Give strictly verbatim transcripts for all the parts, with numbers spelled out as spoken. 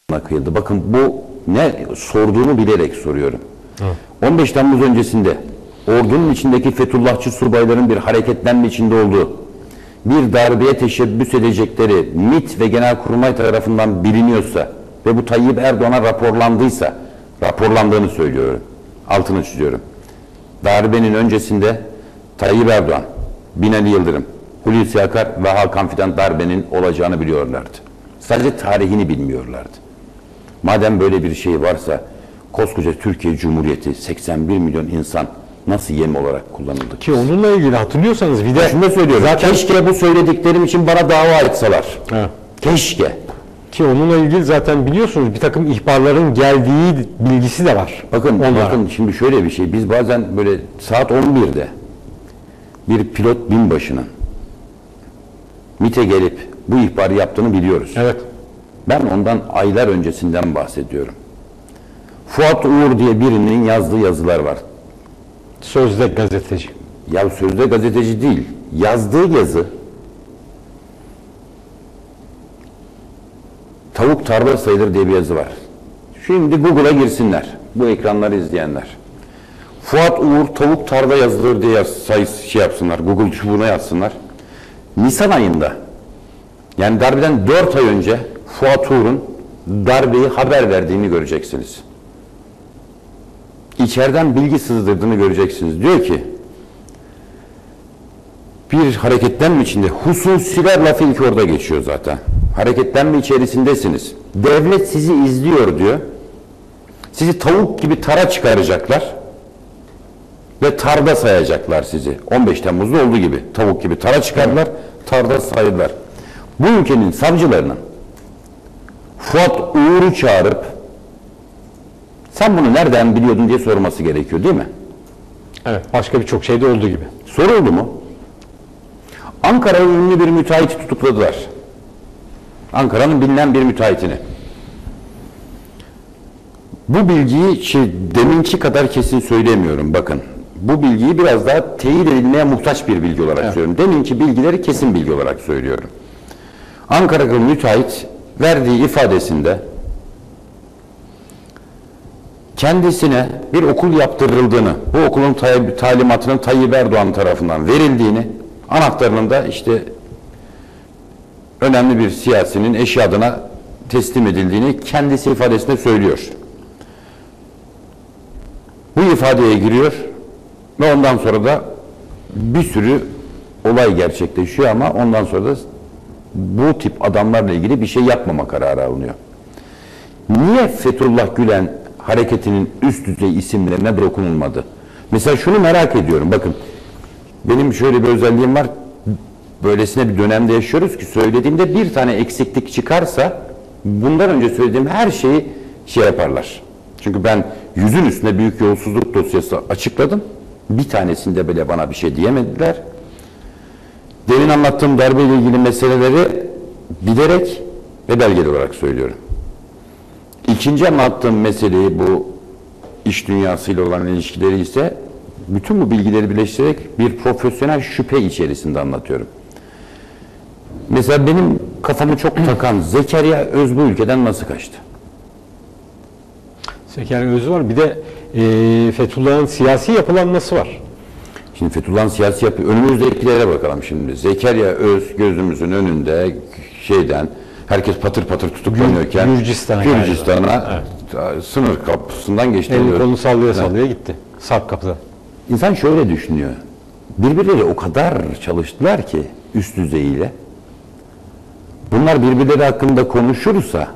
kıyıldı. Bakın bu ne sorduğunu bilerek soruyorum. Evet. on beş Temmuz öncesinde ordunun içindeki Fethullahçı subayların bir hareketlenme içinde olduğu, bir darbeye teşebbüs edecekleri MİT ve Genelkurmay tarafından biliniyorsa ve bu Tayyip Erdoğan'a raporlandıysa, raporlandığını söylüyorum, altını çiziyorum. Darbenin öncesinde Tayyip Erdoğan, Binali Yıldırım, Hulusi Akar ve Hakan Fidan darbenin olacağını biliyorlardı. Sadece tarihini bilmiyorlardı. Madem böyle bir şey varsa koskoca Türkiye Cumhuriyeti seksen bir milyon insan nasıl yem olarak kullanıldı? Ki onunla ilgili hatırlıyorsanız bir de şunu da söylüyorum. zaten Keşke bu söylediklerim için bana dava etseler. Evet. Keşke. Ki onunla ilgili zaten biliyorsunuz bir takım ihbarların geldiği bilgisi de var. Bakın, onlara. bakın şimdi şöyle bir şey. Biz bazen böyle saat on birde bir pilot binbaşının MİT'e gelip bu ihbarı yaptığını biliyoruz. Evet. Ben ondan aylar öncesinden bahsediyorum. Fuat Uğur diye birinin yazdığı yazılar var. Sözde gazeteci. Ya sözde gazeteci değil. Yazdığı yazı tavuk tarla sayılır diye bir yazı var. Şimdi Google'a girsinler. Bu ekranları izleyenler. Fuat Uğur tavuk tarla yazılır diye yaz, say, şey yapsınlar. Google çubuğuna yazsınlar. Nisan ayında, yani darbeden dört ay önce Fuat Uğur'un darbeyi haber verdiğini göreceksiniz. İçeriden bilgi sızdırdığını göreceksiniz. Diyor ki, bir hareketlenme içinde, hususiler lafı ilk orada geçiyor zaten. Hareketlenme içerisindesiniz. Devlet sizi izliyor diyor. Sizi tavuk gibi tara çıkaracaklar ve tarda sayacaklar sizi. on beş Temmuz'da olduğu gibi tavuk gibi tara çıkardılar, tarda saydılar. Bu ülkenin savcılarının Fuat Uğur'u çağırıp sen bunu nereden biliyordun diye sorması gerekiyor değil mi? Evet. Başka birçok şeyde olduğu gibi. Soruldu mu? Ankara'ya ünlü bir müteahhiti tutukladılar. Ankara'nın bilinen bir müteahhitini. Bu bilgiyi şey, deminki kadar kesin söylemiyorum bakın. Bu bilgiyi biraz daha teyit edilmeye muhtaç bir bilgi olarak evet. söylüyorum. Deminki bilgileri kesin bilgi olarak söylüyorum. Ankara'lı müteahhit verdiği ifadesinde kendisine bir okul yaptırıldığını, bu okulun talimatının Tayyip Erdoğan tarafından verildiğini, anahtarının da işte önemli bir siyasinin eşi adına teslim edildiğini kendisi ifadesinde söylüyor. Bu ifadeye giriyor ve ondan sonra da bir sürü olay gerçekleşiyor ama ondan sonra da bu tip adamlarla ilgili bir şey yapmama kararı alınıyor. Niye Fethullah Gülen hareketinin üst düzey isimlerine dokunulmadı? Mesela şunu merak ediyorum. Bakın benim şöyle bir özelliğim var. Böylesine bir dönemde yaşıyoruz ki söylediğimde bir tane eksiklik çıkarsa bundan önce söylediğim her şeyi şey yaparlar. Çünkü ben yüzün üstüne büyük yolsuzluk dosyası açıkladım. Bir tanesinde bile bana bir şey diyemediler. Demin anlattığım darbeyle ilgili meseleleri bilerek ve belgeli olarak söylüyorum. İkinci anlattığım meseleyi, bu iş dünyasıyla olan ilişkileri ise bütün bu bilgileri birleştirerek bir profesyonel şüphe içerisinde anlatıyorum. Mesela benim kafamı çok takan Zekeriya Öz bu ülkeden nasıl kaçtı? Zekeriya Öz var. Bir de e, Fethullah'ın siyasi yapılanması var. Şimdi Fethullah'ın siyasi yapı, önümüzdekilere bakalım şimdi. Zekeriya Öz gözümüzün önünde şeyden, herkes patır patır tutuklanıyorken Gürcistan'a Gürcistan'a evet. sınır kapısından geçti. Elini kolunu sallaya sallaya evet. gitti. Sarp kapıda. İnsan şöyle düşünüyor. Birbirleri o kadar çalıştılar ki üst düzeyiyle. Bunlar birbirleri hakkında konuşursa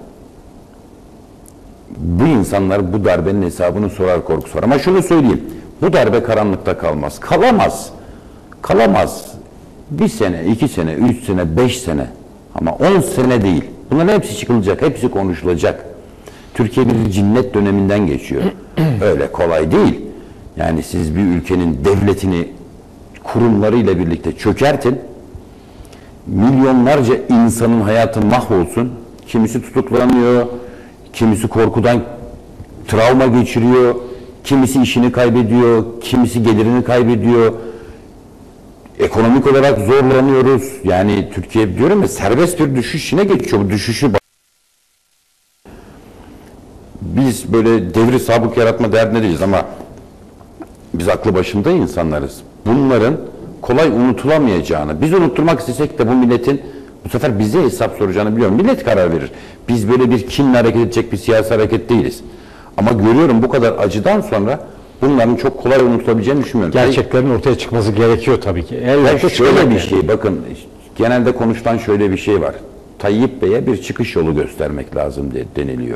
bu insanlar bu darbenin hesabını sorar korkusu var. Ama şunu söyleyeyim. Bu darbe karanlıkta kalmaz. Kalamaz. Kalamaz. Bir sene, iki sene, üç sene, beş sene. Ama on sene değil. Bunların hepsi çıkılacak. Hepsi konuşulacak. Türkiye bir cinnet döneminden geçiyor. Öyle kolay değil. Yani siz bir ülkenin devletini kurumlarıyla birlikte çökertin. Milyonlarca insanın hayatı mahvolsun. Kimisi tutuklanıyor. Kimisi korkudan travma geçiriyor. Kimisi işini kaybediyor. Kimisi gelirini kaybediyor. Ekonomik olarak zorlanıyoruz. Yani Türkiye diyorum ya serbest bir düşüşüne geçiyor. Bu düşüşü biz böyle devri sabık yaratma derdinde değiliz ama biz aklı başında insanlarız. Bunların kolay unutulamayacağını, biz unutturmak istesek de bu milletin bu sefer bize hesap soracağını biliyorum. Millet karar verir. Biz böyle bir kinle hareket edecek bir siyasi hareket değiliz. Ama görüyorum bu kadar acıdan sonra bunların çok kolay unutulabileceğini düşünmüyorum. Gerçeklerin ortaya çıkması gerekiyor tabii ki. Yani Elbette şöyle bir yani. şey, bakın genelde konuşulan şöyle bir şey var. Tayyip Bey'e bir çıkış yolu göstermek lazım de, deniliyor.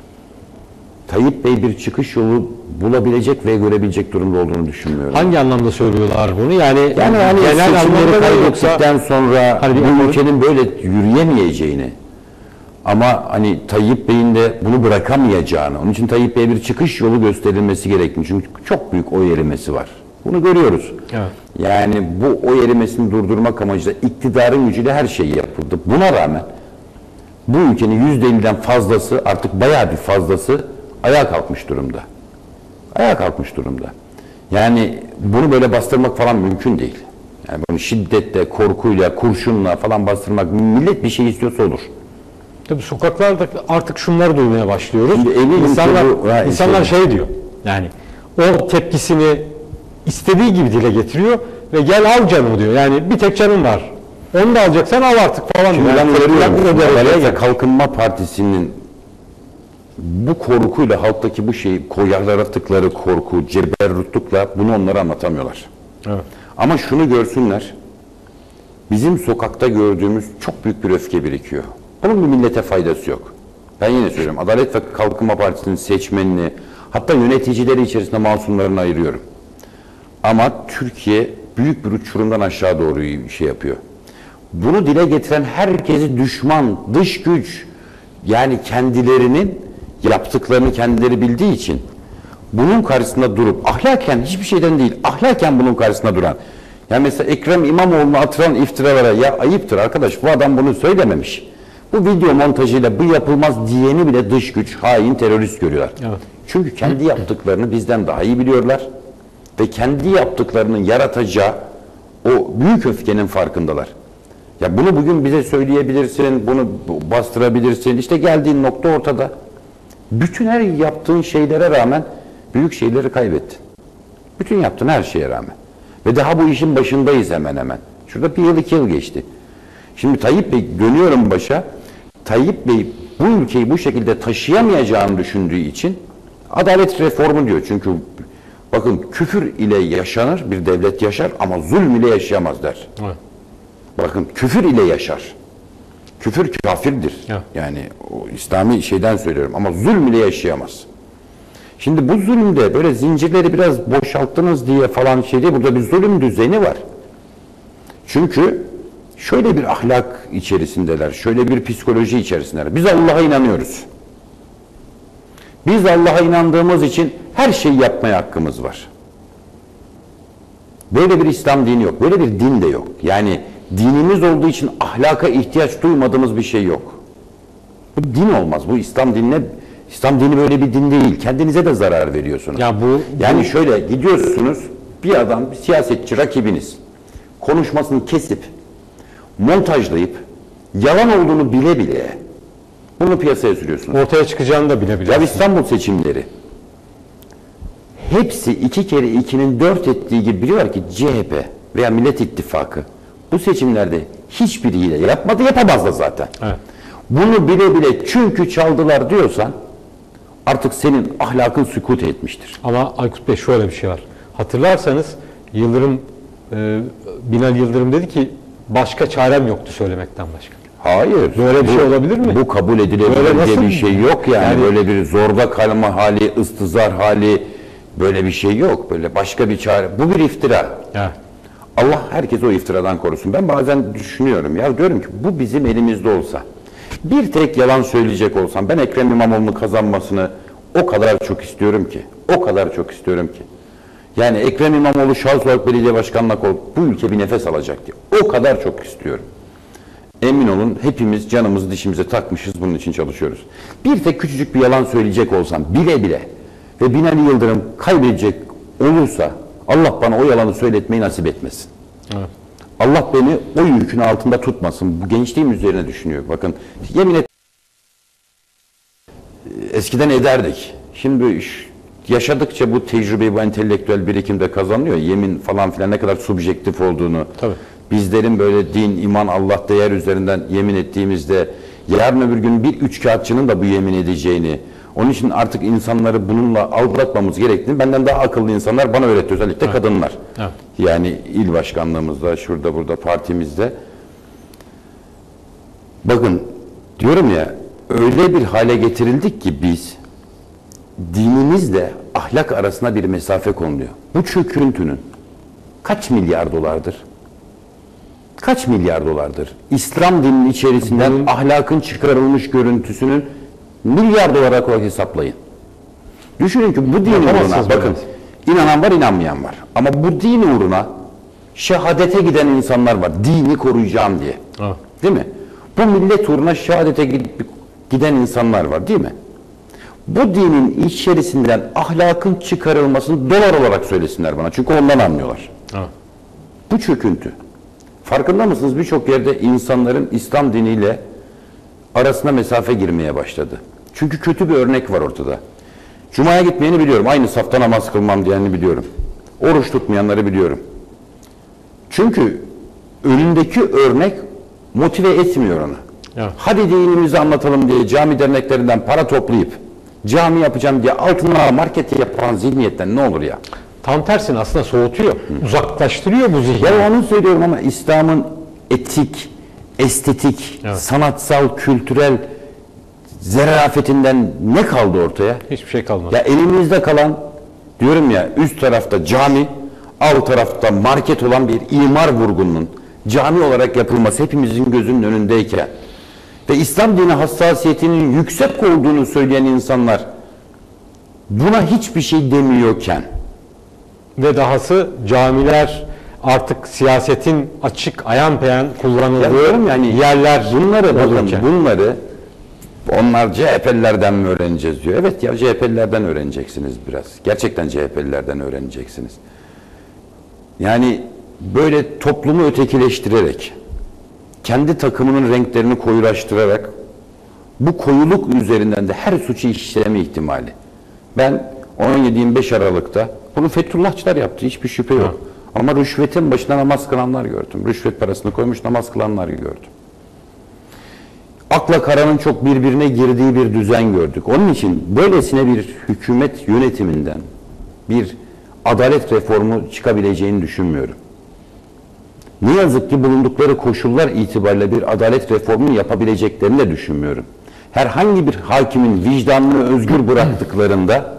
Tayyip Bey bir çıkış yolu bulabilecek ve görebilecek durumda olduğunu düşünmüyorum. Hangi anlamda söylüyorlar bunu? Yani, Yani hani genel anlamda kaybettikten sonra hani bu ülkenin böyle yürüyemeyeceğini ama hani Tayyip Bey'in de bunu bırakamayacağını, onun için Tayyip Bey'e bir çıkış yolu gösterilmesi gerektiğini, çünkü çok büyük oy erimesi var. Bunu görüyoruz. Evet. Yani bu oy erimesini durdurmak amacıyla iktidarın gücüyle her şey yapıldı. Buna rağmen bu ülkenin yüzde elliden fazlası, artık bayağı bir fazlası ayağa kalkmış durumda. Ayağa kalkmış durumda. Yani bunu böyle bastırmak falan mümkün değil. Yani bunu şiddetle, korkuyla, kurşunla falan bastırmak, millet bir şey istiyorsa olur. Tabii sokaklarda artık şunları duymaya başlıyoruz. Şimdi eminim ki İnsanlar, bu- ha, insanlar şey- şey diyor. Yani o tepkisini istediği gibi dile getiriyor ve gel al canımı diyor. Yani bir tek canım var. Onu da alacaksan al artık falan diyor. Ben Yani tepkiler uyarıyorum. bu dereceye Adalet ve geldi. Kalkınma Partisi'nin bu korkuyla, halktaki bu şeyi, yarattıkları korku, ceberrutlukla bunu onlara anlatamıyorlar. Evet. Ama şunu görsünler, bizim sokakta gördüğümüz çok büyük bir öfke birikiyor. Bunun bir millete faydası yok. Ben yine söylüyorum, Adalet ve Kalkınma Partisi'nin seçmenini, hatta yöneticileri içerisinde masumlarını ayırıyorum. Ama Türkiye büyük bir uçurumdan aşağı doğru şey yapıyor. Bunu dile getiren herkesi düşman, dış güç, yani kendilerinin yaptıklarını kendileri bildiği için bunun karşısında durup, ahlaken hiçbir şeyden değil, ahlaken bunun karşısında duran, yani mesela Ekrem İmamoğlu'na atılan iftiralara, ya ayıptır arkadaş, bu adam bunu söylememiş. Bu video montajıyla bu yapılmaz diyeni bile dış güç, hain, terörist görüyorlar. Evet. Çünkü kendi yaptıklarını bizden daha iyi biliyorlar ve kendi yaptıklarının yaratacağı o büyük öfkenin farkındalar. Ya bunu bugün bize söyleyebilirsin, bunu bastırabilirsin. İşte geldiğin nokta ortada. Bütün her yaptığın şeylere rağmen büyük şeyleri kaybettin. Bütün yaptığın her şeye rağmen. Ve daha bu işin başındayız hemen hemen. Şurada bir yıl iki yıl geçti. Şimdi Tayyip Bey, dönüyorum başa. Tayyip Bey bu ülkeyi bu şekilde taşıyamayacağını düşündüğü için adalet reformu diyor. Çünkü bakın, küfür ile yaşanır, bir devlet yaşar ama zulm ile yaşayamaz der. Evet. Bakın, küfür ile yaşar. Küfür kafirdir. Evet. Yani o İslami şeyden söylüyorum ama zulm ile yaşayamaz. Şimdi bu zulümde böyle zincirleri biraz boşalttınız diye falan şey değil, burada bir zulüm düzeni var. Çünkü şöyle bir ahlak içerisindeler, şöyle bir psikoloji içerisindeler. Biz Allah'a inanıyoruz. Biz Allah'a inandığımız için her şeyi yapmaya hakkımız var. Böyle bir İslam dini yok. Böyle bir din de yok. Yani dinimiz olduğu için ahlaka ihtiyaç duymadığımız bir şey yok. Bu din olmaz. Bu İslam dinine, İslam dini böyle bir din değil. Kendinize de zarar veriyorsunuz. Ya bu, yani şöyle gidiyorsunuz, bir adam, bir siyasetçi, rakibiniz konuşmasını kesip montajlayıp yalan olduğunu bile bile bunu piyasaya sürüyorsunuz. ortaya çıkacağını da bilebilir. Ya İstanbul seçimleri hepsi iki kere ikinin dört ettiği gibi biliyorlar ki C H P veya Millet İttifakı bu seçimlerde hiçbir hile yapmadı, yapamaz da zaten. Evet. Bunu bile bile çünkü çaldılar diyorsan artık senin ahlakın sükut etmiştir. Ama Aykut Bey, şöyle bir şey var. Hatırlarsanız Yıldırım, e, Binali Yıldırım dedi ki başka çarem yoktu söylemekten başka. Hayır. Böyle bir bu, şey olabilir mi? Bu kabul Böyle edilebilir nasıl- diye bir şey yok yani. Yani- Böyle bir zorda kalma hali, ıstızar hali, böyle bir şey yok. Böyle başka bir çare. Bu bir iftira. Evet. Allah herkesi o iftiradan korusun. Ben bazen düşünüyorum ya, diyorum ki bu bizim elimizde olsa, bir tek yalan söyleyecek olsam, ben Ekrem İmamoğlu'nun kazanmasını o kadar çok istiyorum ki, o kadar çok istiyorum ki. Yani Ekrem İmamoğlu şahıs olarak belediye başkanlığı olup bu ülke bir nefes alacak diye. O kadar çok istiyorum. Emin olun hepimiz canımızı dişimize takmışız, bunun için çalışıyoruz. Bir tek küçücük bir yalan söyleyecek olsam bile bile ve Binali Yıldırım kaybedecek olursa Allah bana o yalanı söyletmeyi nasip etmesin. Evet. Allah beni o yükün altında tutmasın. Bu gençliğim üzerine düşünüyor. Bakın, yemin et eskiden ederdik. Şimdi ş- yaşadıkça bu tecrübeyi, bu entelektüel birikimde kazanıyor. Yemin falan filan ne kadar subjektif olduğunu. Tabii. Bizlerin böyle din, iman, Allah, değer üzerinden yemin ettiğimizde yarın öbür gün bir üçkağıtçının da bu yemin edeceğini, onun için artık insanları bununla aldatmamız gerektiğini benden daha akıllı insanlar bana öğretti. Özellikle Evet. kadınlar. Evet. Yani il başkanlığımızda, şurada burada partimizde. Bakın diyorum ya, öyle bir hale getirildik ki biz, dinimizle ahlak arasına bir mesafe konuluyor. Bu çöküntünün kaç milyar dolardır? Kaç milyar dolardır? İslam dininin içerisinden Bunun- ahlakın çıkarılmış görüntüsünün milyar dolara olarak hesaplayın. Düşünün ki bu din Yapamazsınız uğruna, böyle. bakın, inanan var, inanmayan var. Ama bu din uğruna şehadete giden insanlar var. Dini koruyacağım diye. Evet. Değil mi? Bu millet uğruna şehadete gidip giden insanlar var, değil mi? Bu dinin içerisinden ahlakın çıkarılmasını dolar olarak söylesinler bana. Çünkü ondan anlıyorlar. Evet. Bu çöküntü. Farkında mısınız? Birçok yerde insanların İslam diniyle arasına mesafe girmeye başladı. Çünkü kötü bir örnek var ortada. Cuma'ya gitmeyeni biliyorum. Aynı safta namaz kılmam diyenini biliyorum. Oruç tutmayanları biliyorum. Çünkü önündeki örnek motive etmiyor onu. Evet. Hadi dinimizi anlatalım diye cami derneklerinden para toplayıp cami yapacağım diye altına marketi yapan zihniyetten ne olur ya? Tam tersine aslında soğutuyor, uzaklaştırıyor bu zihni. Ya onu söylüyorum ama İslam'ın etik, estetik, Evet. sanatsal, kültürel zerafetinden ne kaldı ortaya? Hiçbir şey kalmadı. Ya elimizde kalan, diyorum ya, üst tarafta cami, alt tarafta market olan bir imar vurgununun cami olarak yapılması hepimizin gözünün önündeyken ve İslam dini hassasiyetinin yüksek olduğunu söyleyen insanlar buna hiçbir şey demiyorken, Ve dahası camiler artık siyasetin açık, ayan beyan ya kullanıldığı diyorum yani yerler bunları bakın, olurken. bunları onlar C H P'lilerden mi öğreneceğiz diyor. Evet ya, C H P'lilerden öğreneceksiniz biraz. Gerçekten C H P'lilerden öğreneceksiniz. Yani böyle toplumu ötekileştirerek, kendi takımının renklerini koyulaştırarak bu koyuluk üzerinden de her suçu işleme ihtimali. Ben on yedi yirmi beş Aralık'ta bunu Fethullahçılar yaptı, hiçbir şüphe yok. Ha. Ama rüşvetin başına namaz kılanlar gördüm. Rüşvet parasını koymuş namaz kılanlar gördüm. Akla karanın çok birbirine girdiği bir düzen gördük. Onun için böylesine bir hükümet yönetiminden bir adalet reformu çıkabileceğini düşünmüyorum. Ne yazık ki bulundukları koşullar itibariyle bir adalet reformunu yapabileceklerini de düşünmüyorum. Herhangi bir hakimin vicdanını özgür bıraktıklarında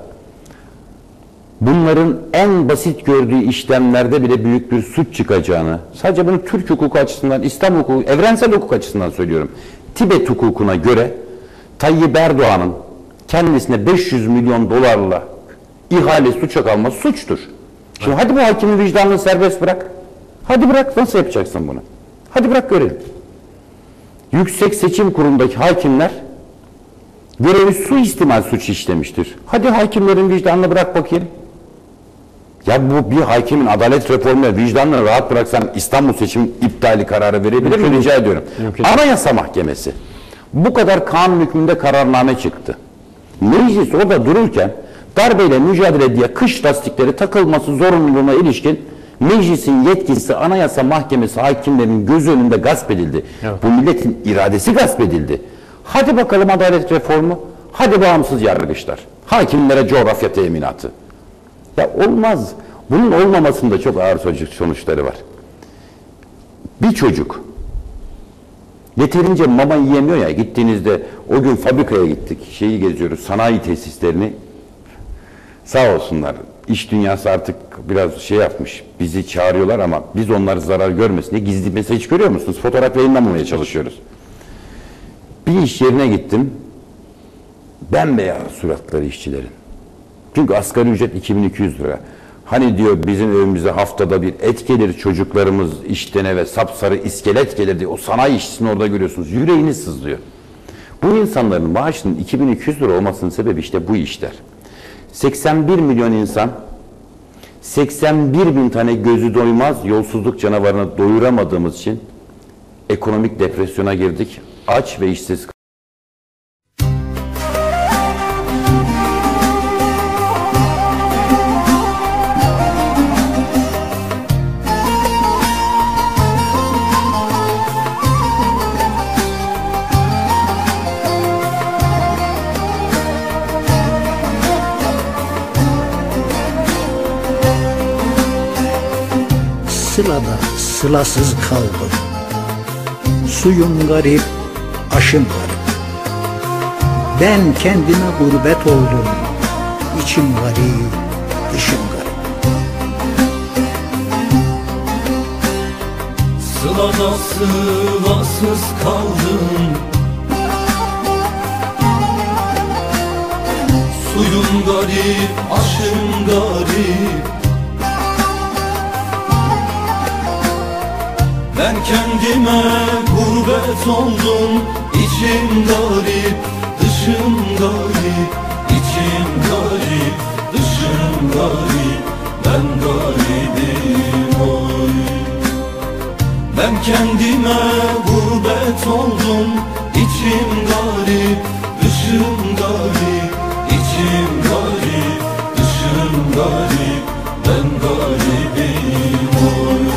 bunların en basit gördüğü işlemlerde bile büyük bir suç çıkacağını, sadece bunu Türk hukuku açısından, İslam hukuku, evrensel hukuk açısından söylüyorum. Tibet hukukuna göre Tayyip Erdoğan'ın kendisine beş yüz milyon dolarla ihale suça kalması suçtur. Şimdi hadi bu hakimin vicdanını serbest bırak. Hadi bırak, nasıl yapacaksın bunu? Hadi bırak görelim. Yüksek Seçim Kurulu'ndaki hakimler görevi suistimal suç işlemiştir. Hadi hakimlerin vicdanını bırak bakayım. Ya bu bir hakimin adalet reformuna vicdanını rahat bıraksan İstanbul seçim iptali kararı verebilir mi? Rica ediyorum. Mümkün. Anayasa Mahkemesi bu kadar kanun hükmünde kararname çıktı. Meclis orada dururken darbeyle mücadele diye kış lastikleri takılması zorunluluğuna ilişkin meclisin yetkisi Anayasa Mahkemesi hakimlerinin göz önünde gasp edildi. Evet. Bu milletin iradesi gasp edildi. Hadi bakalım adalet reformu. Hadi bağımsız yargıçlar. Hakimlere coğrafya teminatı. Ya olmaz. Bunun olmamasında çok ağır sonuçları var. Bir çocuk yeterince mama yiyemiyor ya, gittiğinizde o gün fabrikaya gittik, şeyi geziyoruz, sanayi tesislerini, sağ olsunlar iş dünyası artık biraz şey yapmış, bizi çağırıyorlar ama biz onlar zarar görmesin diye gizli mesaj görüyor musunuz? Fotoğraf yayınlamamaya çalışıyoruz. Bir iş yerine gittim, bembeyaz suratları işçilerin. Çünkü asgari ücret iki bin iki yüz lira. Hani diyor bizim evimize haftada bir et gelir, çocuklarımız işten eve sapsarı iskelet gelir diye. O sanayi işçisini orada görüyorsunuz. Yüreğiniz sızlıyor. Bu insanların maaşının iki bin iki yüz lira olmasının sebebi işte bu işler. seksen bir milyon insan, seksen bir bin tane gözü doymaz yolsuzluk canavarını doyuramadığımız için ekonomik depresyona girdik. Aç ve işsiz Sılada sılasız kaldım. Suyum garip, aşım garip. Ben kendime gurbet oldum. İçim garip, dışım garip. Sılada sılasız kaldım. Suyum garip, aşım garip. Ben kendime gurbet oldum. İçim garip, dışım garip. İçim garip, dışım garip. Ben garibim oy. Ben kendime gurbet oldum. İçim garip, dışım garip. İçim garip, dışım garip. Ben garibim oy.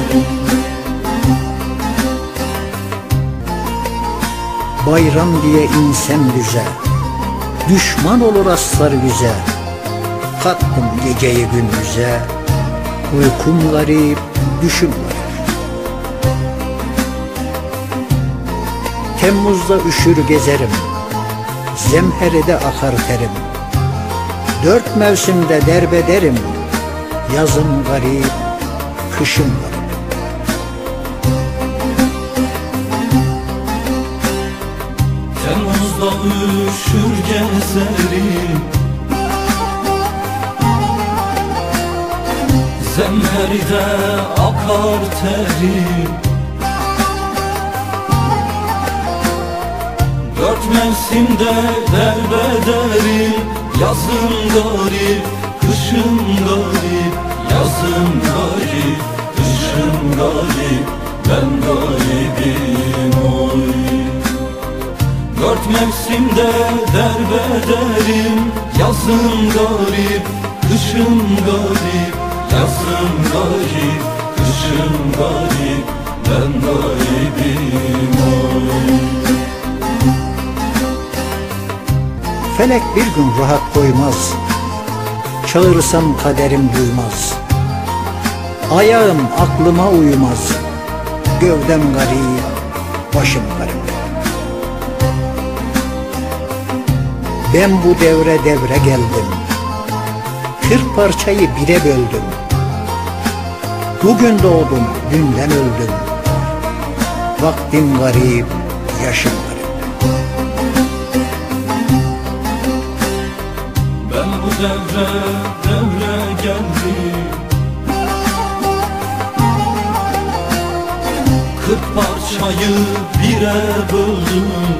Bayram diye insem düze, düşman olur aslar bize. Kattım geceyi gündüze, uykum garip, düşüm garip. Temmuzda üşür gezerim, zemheride akar terim. Dört mevsimde derbederim, yazım garip, kışım garip. Temmuzda üşür gezerim, zemheride akar terim. Dört mevsimde derbederim, yazım garip, kışım garip. Yazım garip, kışım garip. Ben garibim oy. Dört mevsimde derbederim, yazım garip, kışım garip. Yazım garip, kışım garip. Ben garibim oy. Felek bir gün rahat koymaz, çağırsam kaderim duymaz. Ayağım aklıma uymaz, gövdem garip, başım garip. Ben bu devre devre geldim, kırk parçayı bire böldüm. Bugün doğdum, dünden öldüm. Vaktim garip, yaşım garip. Ben bu devre devre geldim, kırk parçayı bire böldüm.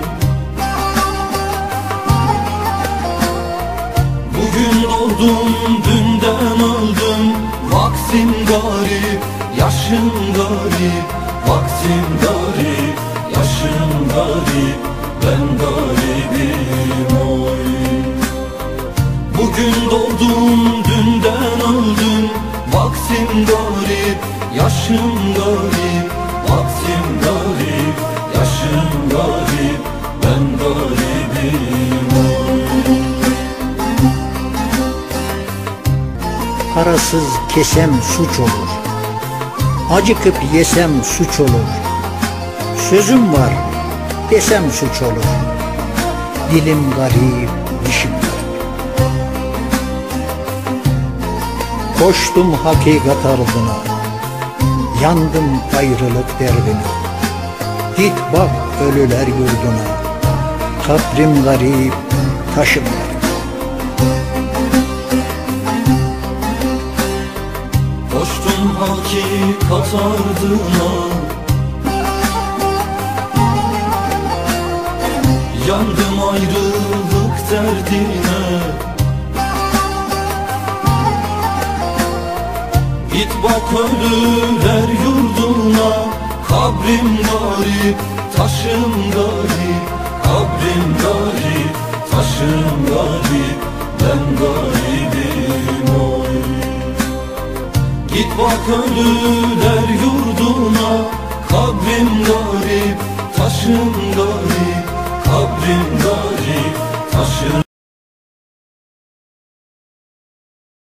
Bugün doğdum, dünden öldüm. Vaktim garip, yaşım garip. Vaktim garip, yaşım garip. Ben garibim oy. Bugün doğdum, dünden öldüm. Vaktim garip, yaşım garip. Vaktim garip, yaşım garip. Ben garibim oy. Parasız kesem suç olur, acıkıp yesem suç olur. Sözüm var desem suç olur, dilim garip, dişim garip. Koştum hakikat ardına, yandım ayrılık derdine. Git bak ölüler yurduna, kabrim garip, taşım garip. Koştum hakikat ardına, yandım ayrılık derdine. Git bak ölüler yurduna, kabrim garip, taşım garip. Kabrim garip, taşım garip. Ben garibim oy. Git bak ölüler yurduna, kabrim garip, taşım garip. Kabrim garip, taşım